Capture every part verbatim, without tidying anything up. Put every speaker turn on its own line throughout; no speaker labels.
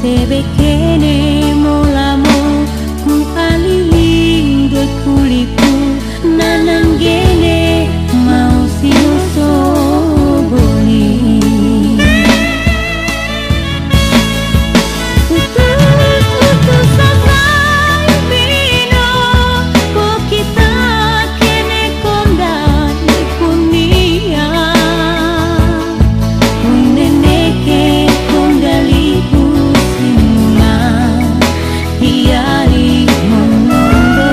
sebekene molamo ku aliling doi kuliku nananggene mau siuso boni utus-utus sasai bino po kita kene kondan di punia uneneke kondaliku simula tiari monondo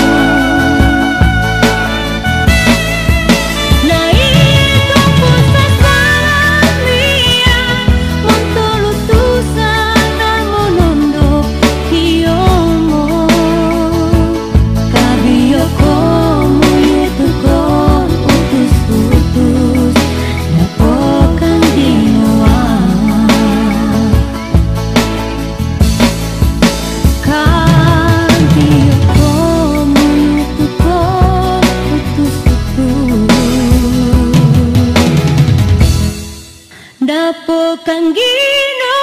na itu pusasalan lia montolutusan dan monondo kiyomo kabio komo yetukon utus-utus napokan dinoa kabio komo yetukon utus-utus dapokan gino